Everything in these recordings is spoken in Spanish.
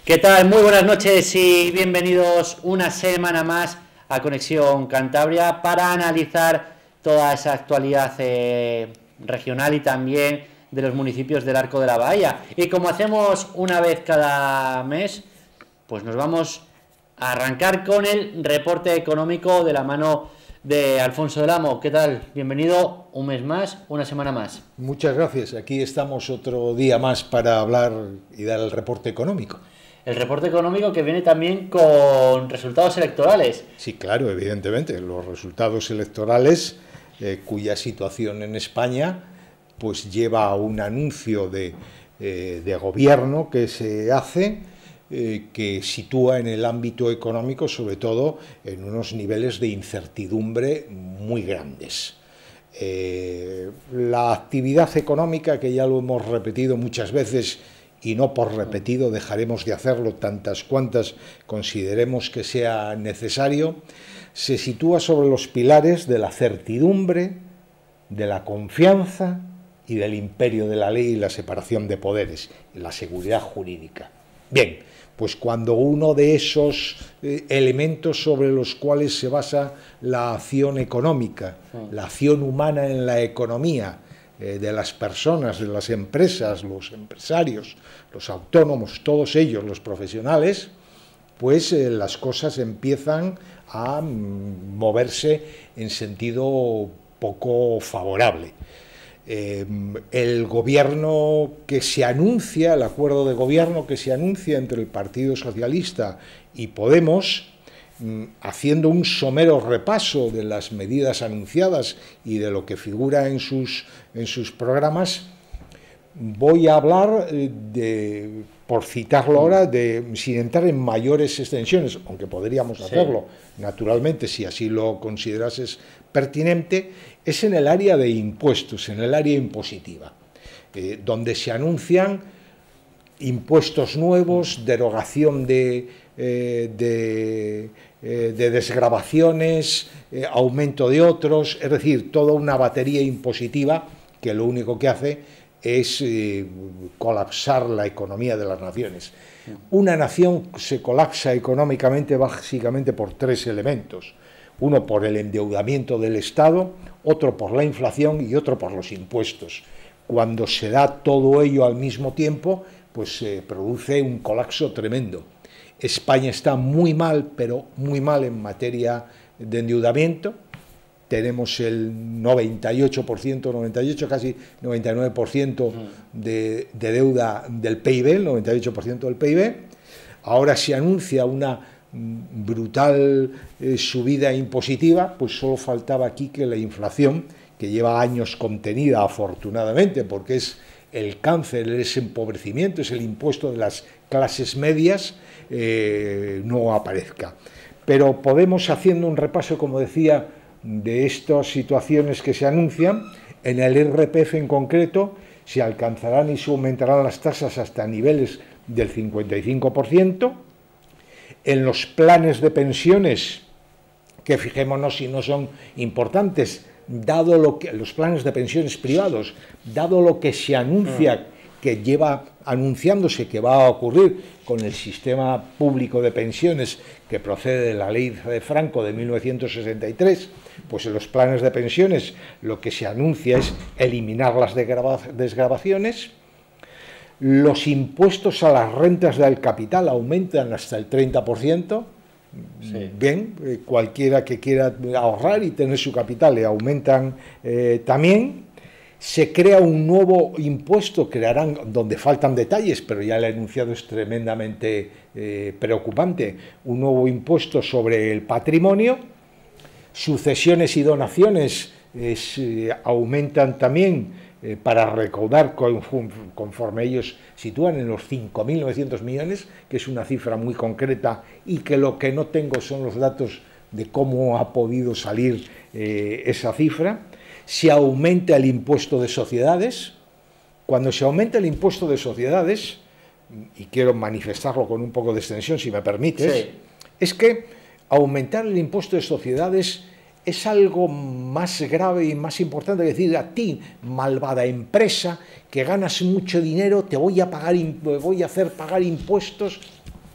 ¿Qué tal? Muy buenas noches y bienvenidos una semana más a Conexión Cantabria para analizar toda esa actualidad regional y también de los municipios del Arco de la Bahía. Y como hacemos una vez cada mes, pues nos vamos a arrancar con el reporte económico de la mano de Alfonso del Amo. ¿Qué tal? Bienvenido un mes más, una semana más. Muchas gracias. Aquí estamos otro día más para hablar y dar el reporte económico. El reporte económico que viene también con resultados electorales. Sí, claro, evidentemente. Los resultados electorales, cuya situación en España pues lleva a un anuncio de gobierno que se hace, que sitúa en el ámbito económico, sobre todo, en unos niveles de incertidumbre muy grandes. La actividad económica, que ya lo hemos repetido muchas veces, y no por repetido, dejaremos de hacerlo tantas cuantas consideremos que sea necesario, se sitúa sobre los pilares de la certidumbre, de la confianza y del imperio de la ley y la separación de poderes, y la seguridad jurídica. Bien, pues cuando uno de esos elementos sobre los cuales se basa la acción económica, la acción humana en la economía, de las personas, de las empresas, los empresarios, los autónomos, todos ellos, los profesionales, pues las cosas empiezan a moverse en sentido poco favorable. El gobierno que se anuncia, el acuerdo de gobierno que se anuncia entre el Partido Socialista y Podemos, haciendo un somero repaso de las medidas anunciadas y de lo que figura en sus programas, voy a hablar por citarlo ahora, sin entrar en mayores extensiones, aunque podríamos hacerlo, naturalmente, si así lo considerases pertinente, es en el área de impuestos, en el área impositiva, donde se anuncian impuestos nuevos, derogación de desgravaciones, aumento de otros, es decir, toda una batería impositiva que lo único que hace es colapsar la economía de las naciones. Una nación se colapsa económicamente básicamente por tres elementos: uno por el endeudamiento del Estado, otro por la inflación y otro por los impuestos. Cuando se da todo ello al mismo tiempo, pues se produce un colapso tremendo. España está muy mal, pero muy mal en materia de endeudamiento. Tenemos el 98%, 98, casi 99% de deuda del PIB, el 98% del PIB. Ahora se anuncia una brutal subida impositiva, pues solo faltaba aquí que la inflación, que lleva años contenida afortunadamente, porque es el cáncer, es empobrecimiento, es el impuesto de las clases medias, no aparezca. Pero Podemos, haciendo un repaso, como decía, de estas situaciones que se anuncian, en el IRPF en concreto, se alcanzarán y se aumentarán las tasas hasta niveles del 55%. En los planes de pensiones, que fijémonos si no son importantes, dado lo que los planes de pensiones privados, dado lo que se anuncia, que lleva anunciándose que va a ocurrir con el sistema público de pensiones que procede de la ley de Franco de 1963, pues en los planes de pensiones lo que se anuncia es eliminar las desgravaciones. Los impuestos a las rentas del capital aumentan hasta el 30%. Sí. Bien, cualquiera que quiera ahorrar y tener su capital le aumentan también. Se crea un nuevo impuesto, crearán, donde faltan detalles, pero ya el enunciado es tremendamente preocupante, un nuevo impuesto sobre el patrimonio. Sucesiones y donaciones aumentan también para recaudar conforme ellos sitúan en los 5.900 millones, que es una cifra muy concreta y que lo que no tengo son los datos de cómo ha podido salir esa cifra. Se aumenta el impuesto de sociedades. Cuando se aumenta el impuesto de sociedades, y quiero manifestarlo con un poco de extensión, si me permites, es que aumentar el impuesto de sociedades es algo más grave y más importante que decir: a ti, malvada empresa, que ganas mucho dinero, te voy a hacer pagar impuestos.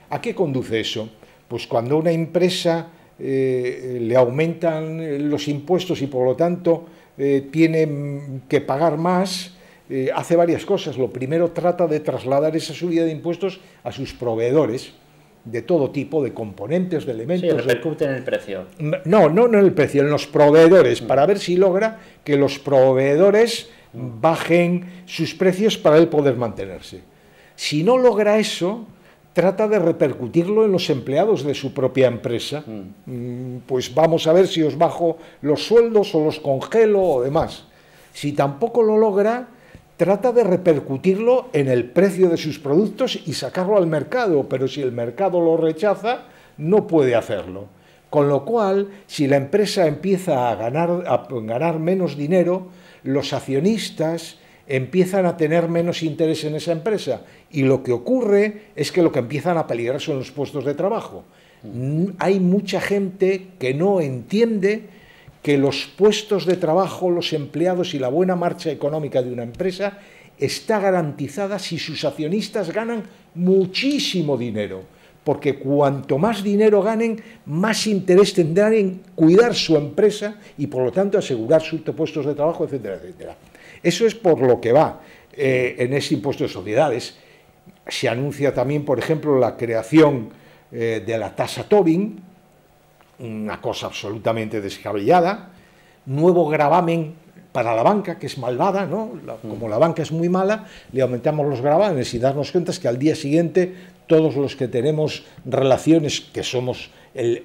¿A qué conduce eso? Pues cuando a una empresa le aumentan los impuestos y por lo tanto tiene que pagar más, hace varias cosas. Lo primero, trata de trasladar esa subida de impuestos a sus proveedores de todo tipo, de componentes, de elementos. Sí, repercute en el precio. No en el precio, en los proveedores, para ver si logra que los proveedores bajen sus precios para él poder mantenerse. Si no logra eso, trata de repercutirlo en los empleados de su propia empresa. Pues vamos a ver si os bajo los sueldos o los congelo o demás. Si tampoco lo logra, trata de repercutirlo en el precio de sus productos y sacarlo al mercado, pero si el mercado lo rechaza, no puede hacerlo. Con lo cual, si la empresa empieza a ganar menos dinero, los accionistas empiezan a tener menos interés en esa empresa, y lo que ocurre es que lo que empiezan a peligrar son los puestos de trabajo. Hay mucha gente que no entiende que los puestos de trabajo, los empleados y la buena marcha económica de una empresa está garantizada si sus accionistas ganan muchísimo dinero, porque cuanto más dinero ganen, más interés tendrán en cuidar su empresa y por lo tanto asegurar sus puestos de trabajo, etcétera, etcétera. Eso es por lo que va en ese impuesto de sociedades. Se anuncia también, por ejemplo, la creación de la tasa Tobin, una cosa absolutamente descabellada, nuevo gravamen para la banca, que es malvada, ¿no? Como la banca es muy mala, le aumentamos los gravámenes y darnos cuenta que al día siguiente todos los que tenemos relaciones, que somos el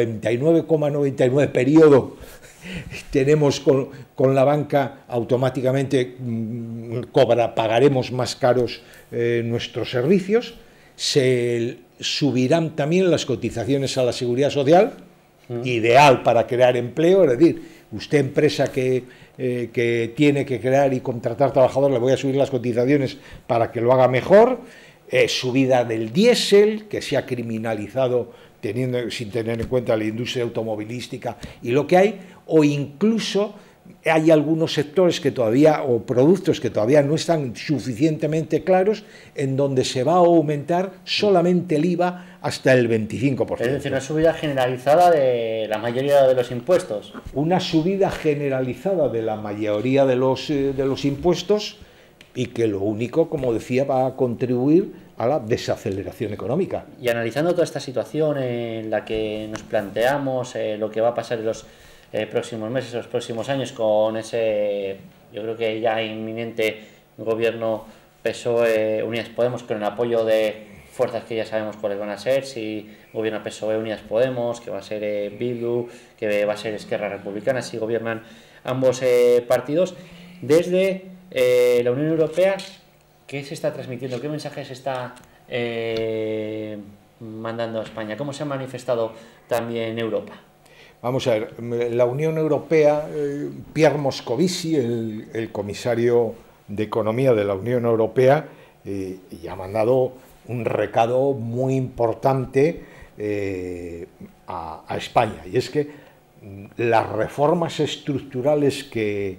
99,99 periodo, tenemos con la banca, automáticamente pagaremos más caros nuestros servicios, se subirán también las cotizaciones a la Seguridad Social, ideal para crear empleo, es decir, usted empresa que tiene que crear y contratar trabajadores, le voy a subir las cotizaciones para que lo haga mejor, subida del diésel, que se ha criminalizado sin tener en cuenta la industria automovilística y lo que hay, o incluso hay algunos sectores que todavía, o productos que todavía no están suficientemente claros, en donde se va a aumentar solamente el IVA hasta el 25%. Es decir, una subida generalizada de la mayoría de los impuestos. Una subida generalizada de la mayoría de los impuestos, y que lo único, como decía, va a contribuir a la desaceleración económica. Y analizando toda esta situación en la que nos planteamos lo que va a pasar en los próximos meses, los próximos años, con ese, yo creo que ya inminente gobierno PSOE Unidas Podemos, con el apoyo de fuerzas que ya sabemos cuáles van a ser, si gobierna PSOE Unidas Podemos, que va a ser Bildu, que va a ser Esquerra Republicana, si gobiernan ambos partidos, desde la Unión Europea, ¿qué se está transmitiendo? ¿Qué mensaje se está mandando a España? ¿Cómo se ha manifestado también Europa? Vamos a ver, la Unión Europea, Pierre Moscovici, el comisario de Economía de la Unión Europea, ya ha mandado un recado muy importante a España, y es que las reformas estructurales que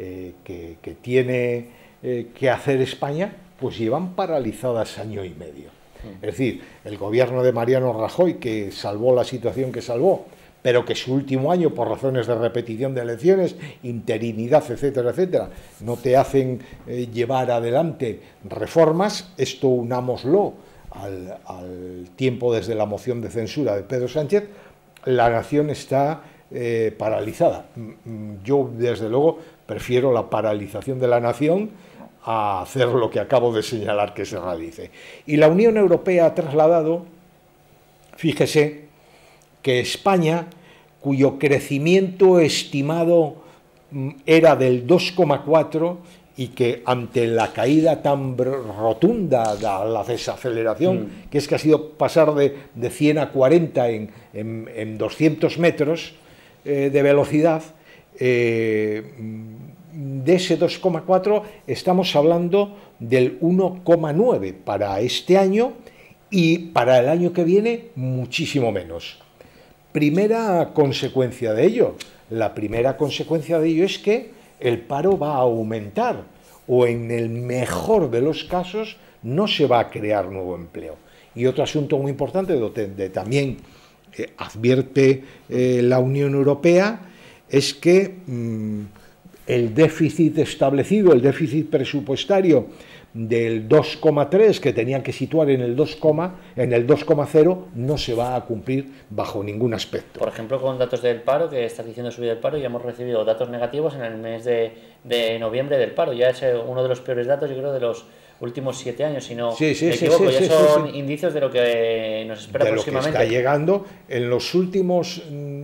tiene que hacer España, pues llevan paralizadas año y medio. Es decir, el gobierno de Mariano Rajoy, que salvó la situación que salvó, pero que su último año, por razones de repetición de elecciones, interinidad, etcétera, etcétera, no te hacen llevar adelante reformas. Esto unámoslo al tiempo desde la moción de censura de Pedro Sánchez. La nación está paralizada. Yo, desde luego, prefiero la paralización de la nación a hacer lo que acabo de señalar que se realice. Y la Unión Europea ha trasladado, fíjese, que España, cuyo crecimiento estimado era del 2,4 y que ante la caída tan rotunda, la desaceleración, que es que ha sido pasar de 100 a 40 en 200 metros de velocidad, de ese 2,4 estamos hablando del 1,9 para este año, y para el año que viene muchísimo menos. Primera consecuencia de ello. La primera consecuencia de ello es que el paro va a aumentar, o en el mejor de los casos no se va a crear nuevo empleo. Y otro asunto muy importante, donde también advierte la Unión Europea, es que el déficit establecido, el déficit presupuestario del 2,3 que tenían que situar en el 2,0 no se va a cumplir bajo ningún aspecto. Por ejemplo, con datos del paro, que estás diciendo subida del paro, ya hemos recibido datos negativos en el mes de noviembre del paro. Ya es uno de los peores datos, yo creo, de los últimos 7 años, si no me equivoco. Ya son indicios de lo que nos espera próximamente. De lo que está llegando en los últimos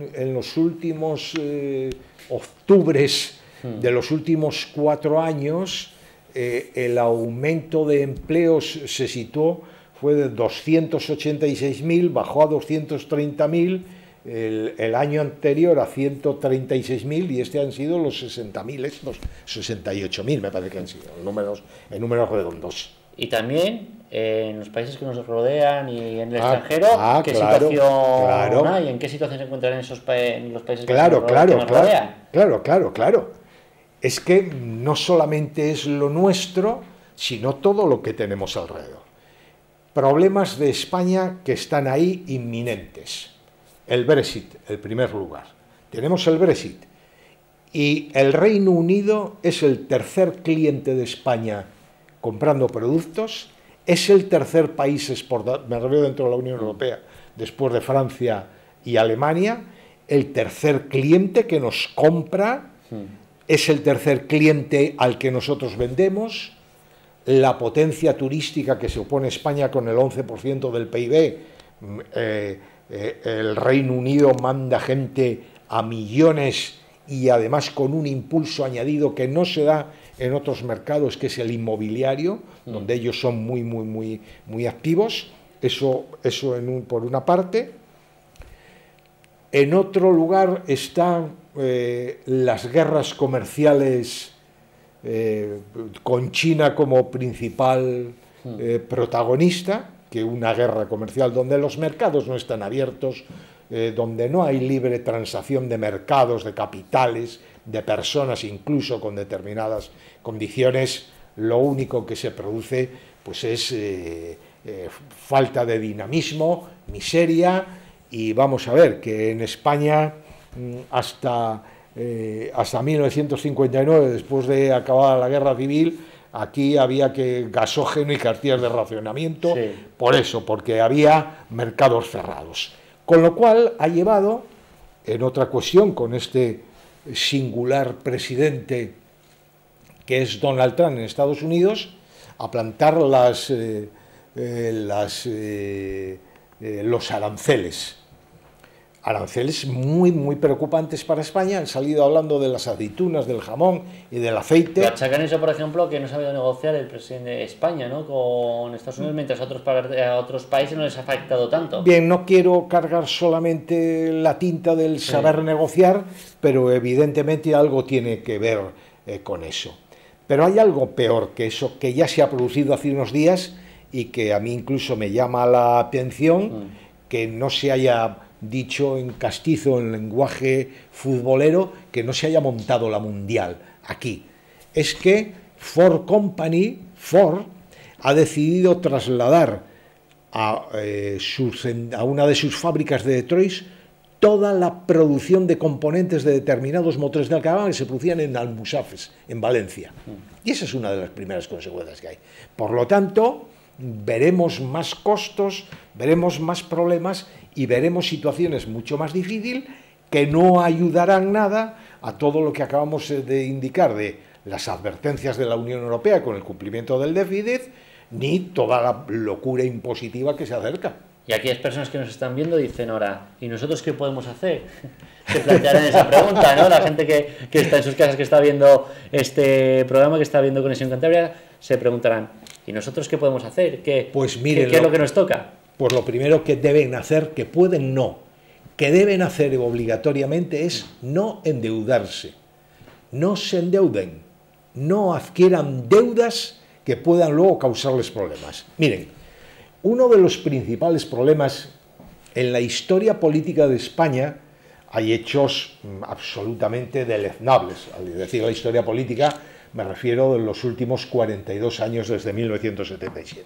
octubres de los últimos 4 años. El aumento de empleos se situó, fue de 286.000, bajó a 230.000, el año anterior a 136.000 y este han sido los 60.000, estos 68.000 me parece que han sido, en números redondos. Y también en los países que nos rodean y en el extranjero, ¿qué situación hay? ¿En qué situación se encuentran en los países que nos rodean? Claro. Es que no solamente es lo nuestro, sino todo lo que tenemos alrededor. Problemas de España que están ahí inminentes. El Brexit, en primer lugar. Tenemos el Brexit. Y el Reino Unido es el tercer cliente de España comprando productos, es el tercer país exportador, me refiero dentro de la Unión Europea, después de Francia y Alemania, el tercer cliente que nos compra. Es el tercer cliente al que nosotros vendemos, la potencia turística que supone España con el 11% del PIB, el Reino Unido manda gente a millones y además con un impulso añadido que no se da en otros mercados, que es el inmobiliario, donde ellos son muy activos, eso por una parte. En otro lugar están las guerras comerciales con China como principal protagonista, que una guerra comercial donde los mercados no están abiertos, donde no hay libre transacción de mercados, de capitales, de personas, incluso con determinadas condiciones, lo único que se produce pues es falta de dinamismo, miseria, y vamos a ver que en España hasta 1959, después de acabada la guerra civil, aquí había que gasógeno y cartillas de racionamiento, por eso, porque había mercados cerrados. Con lo cual ha llevado, en otra cuestión, con este singular presidente que es Donald Trump en Estados Unidos, a plantar los aranceles. Aranceles muy preocupantes para España. Han salido hablando de las aceitunas, del jamón y del aceite. Pero achacan eso, por ejemplo, que no ha sabido negociar el presidente de España, ¿no?, con Estados Unidos, mientras a otros países no les ha afectado tanto. Bien, no quiero cargar solamente la tinta del saber negociar, pero evidentemente algo tiene que ver con eso. Pero hay algo peor que eso, que ya se ha producido hace unos días y que a mí incluso me llama la atención, que no se haya dicho en castizo, en lenguaje futbolero, que no se haya montado la Mundial aquí. Es que Ford ha decidido trasladar a una de sus fábricas de Detroit toda la producción de componentes de determinados motores de Alcalá que se producían en Almusafes, en Valencia. Y esa es una de las primeras consecuencias que hay. Por lo tanto, veremos más costos, veremos más problemas y veremos situaciones mucho más difíciles que no ayudarán nada a todo lo que acabamos de indicar de las advertencias de la Unión Europea con el cumplimiento del déficit, ni toda la locura impositiva que se acerca. Y aquellas personas que nos están viendo dicen ahora, ¿y nosotros qué podemos hacer? Se plantearán esa pregunta, ¿no? La gente que está en sus casas, que está viendo este programa, que está viendo Conexión Cantabria, se preguntarán, ¿y nosotros qué podemos hacer? ¿Qué es lo que nos toca? Pues lo primero que deben hacer, que pueden no, que deben hacer obligatoriamente es no endeudarse. No se endeuden, no adquieran deudas que puedan luego causarles problemas. Miren, uno de los principales problemas en la historia política de España, hay hechos absolutamente deleznables. Al decir la historia política me refiero de los últimos 42 años desde 1977.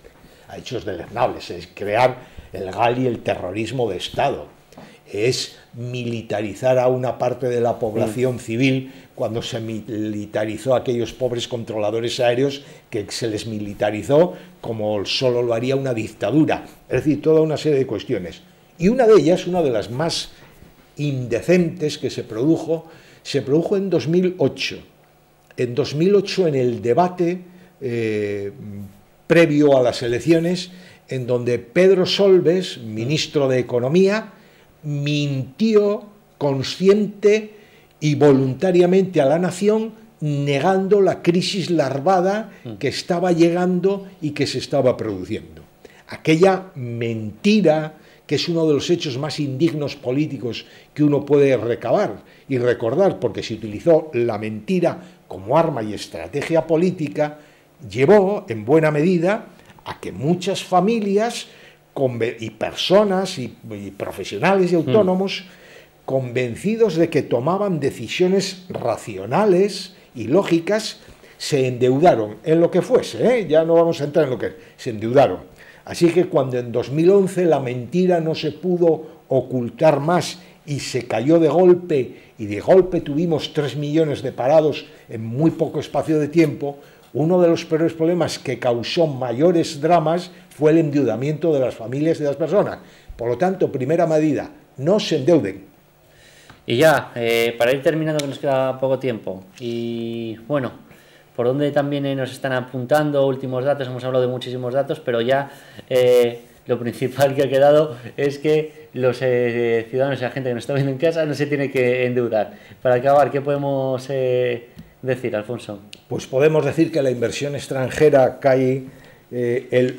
a hechos deleznables, es crear el GAL y el terrorismo de Estado, es militarizar a una parte de la población civil cuando se militarizó a aquellos pobres controladores aéreos que se les militarizó como solo lo haría una dictadura, es decir, toda una serie de cuestiones. Y una de ellas, una de las más indecentes que se produjo en 2008. En 2008, en el debate previo a las elecciones, en donde Pedro Solbes, ministro de Economía, mintió consciente y voluntariamente a la nación, negando la crisis larvada que estaba llegando y que se estaba produciendo. Aquella mentira, que es uno de los hechos más indignos políticos que uno puede recabar y recordar, porque se utilizó la mentira como arma y estrategia política, llevó en buena medida a que muchas familias y personas y profesionales y autónomos convencidos de que tomaban decisiones racionales y lógicas, se endeudaron en lo que fuese, ya no vamos a entrar en lo que se endeudaron. Así que cuando en 2011 la mentira no se pudo ocultar más y se cayó de golpe, y de golpe tuvimos 3 millones de parados en muy poco espacio de tiempo, uno de los peores problemas que causó mayores dramas fue el endeudamiento de las familias y de las personas. Por lo tanto, primera medida, no se endeuden. Y ya, para ir terminando, que nos queda poco tiempo, y bueno, por donde también nos están apuntando últimos datos, hemos hablado de muchísimos datos, pero ya lo principal que ha quedado es que los ciudadanos y la gente que nos está viendo en casa no se tiene que endeudar. Para acabar, ¿qué podemos decir, Alfonso? Pues podemos decir que la inversión extranjera cae el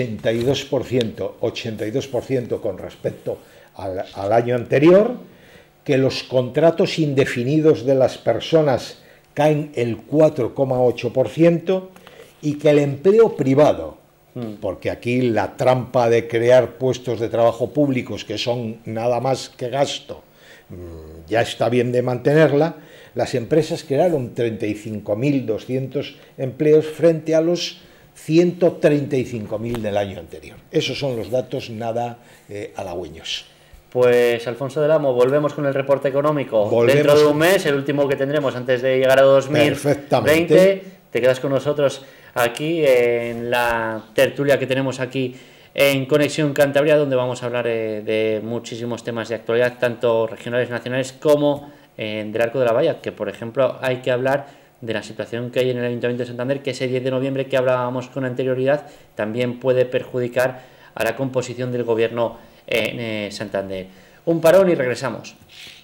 82% con respecto al año anterior, que los contratos indefinidos de las personas caen el 4,8% y que el empleo privado, porque aquí la trampa de crear puestos de trabajo públicos que son nada más que gasto, ya está bien de mantenerla. Las empresas crearon 35.200 empleos frente a los 135.000 del año anterior. Esos son los datos nada halagüeños. Pues Alfonso del Amo, volvemos con el reporte económico dentro de un mes, el último que tendremos antes de llegar a 2020. Te quedas con nosotros aquí en la tertulia que tenemos aquí en Conexión Cantabria, donde vamos a hablar de muchísimos temas de actualidad, tanto regionales, nacionales, como del Arco de la Valla, que por ejemplo hay que hablar de la situación que hay en el Ayuntamiento de Santander, que ese 10 de noviembre que hablábamos con anterioridad también puede perjudicar a la composición del gobierno en Santander. Un parón y regresamos.